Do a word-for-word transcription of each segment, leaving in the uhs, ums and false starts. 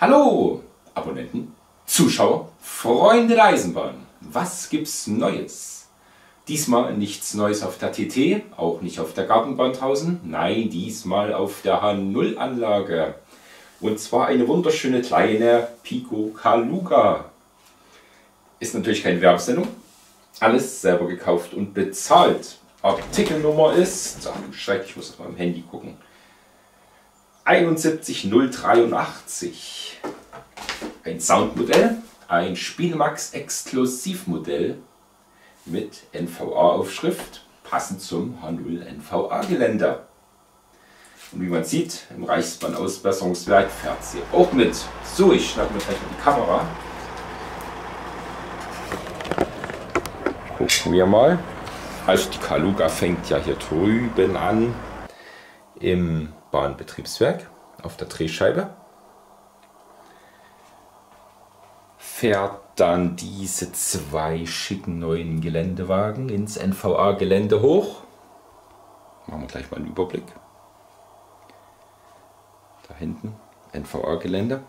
Hallo Abonnenten, Zuschauer, Freunde der Eisenbahn. Was gibt's Neues? Diesmal nichts Neues auf der T T, auch nicht auf der Gartenbahn draußen. Nein, diesmal auf der H null Anlage. Und zwar eine wunderschöne kleine Pico Kaluga. Ist natürlich keine Werbesendung. Alles selber gekauft und bezahlt. Artikelnummer ist, ach Schreck, ich muss auf meinem Handy gucken. einundsiebzig null dreiundachtzig. Ein Soundmodell, ein Spielmax Exklusivmodell mit N V A-Aufschrift, passend zum H null N V A-Geländer. Und wie man sieht, im Reichsbahn-Ausbesserungswerk fährt sie auch mit. So, ich schnappe mir gleich mal die Kamera. Gucken wir mal. Also die Kaluga fängt ja hier drüben an im Bahnbetriebswerk auf der Drehscheibe. Fährt dann diese zwei schicken neuen Geländewagen ins N V A-Gelände hoch. Machen wir gleich mal einen Überblick. Da hinten N V A-Gelände.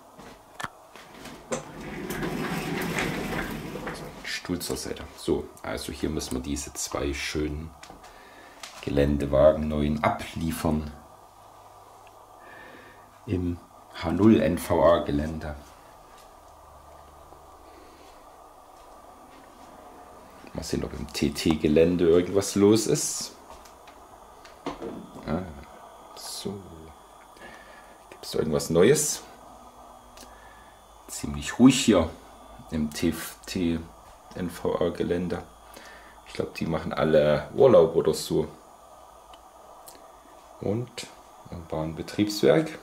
Stuhl zur Seite. So, also hier müssen wir diese zwei schönen Geländewagen neuen abliefern im H null N V A-Gelände. Mal sehen, ob im T T-Gelände irgendwas los ist. Ah, so. Gibt es irgendwas Neues? Ziemlich ruhig hier im T T N V A-Gelände. Ich glaube, die machen alle Urlaub oder so. Und im Bahnbetriebswerk.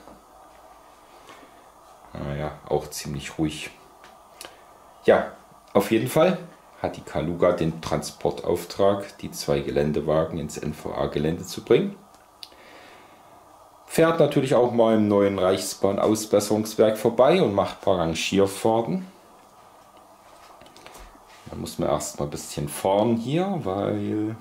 Naja, auch ziemlich ruhig. Ja, auf jeden Fall hat die Kaluga den Transportauftrag, die zwei Geländewagen ins N V A-Gelände zu bringen. Fährt natürlich auch mal im neuen Reichsbahn-Ausbesserungswerk vorbei und macht ein paar Rangierfahrten. Da muss man erstmal ein bisschen fahren hier, weil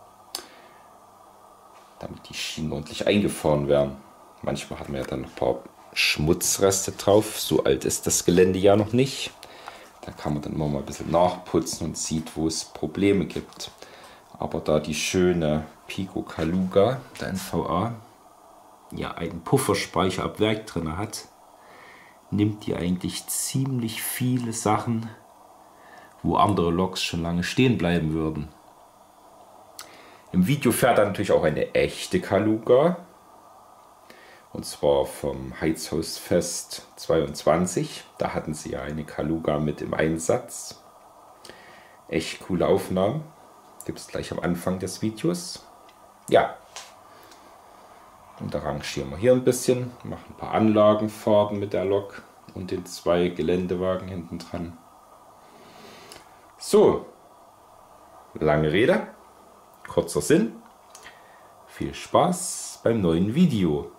damit die Schienen ordentlich eingefahren werden. Manchmal hat man ja dann noch ein paar Schmutzreste drauf. So alt ist das Gelände ja noch nicht. Da kann man dann immer mal ein bisschen nachputzen und sieht, wo es Probleme gibt. Aber da die schöne Pico Kaluga, der N V A, ja einen Pufferspeicher ab Werk drin hat, nimmt die eigentlich ziemlich viele Sachen, wo andere Loks schon lange stehen bleiben würden. Im Video fährt dann natürlich auch eine echte Kaluga. Und zwar vom Heizhausfest zweiundzwanzig. Da hatten sie ja eine Kaluga mit im Einsatz. Echt coole Aufnahmen. Gibt es gleich am Anfang des Videos. Ja. Und da rangieren wir hier ein bisschen. Machen ein paar Anlagenfahrten mit der Lok und den zwei Geländewagen hinten dran. So. Lange Rede. Kurzer Sinn. Viel Spaß beim neuen Video.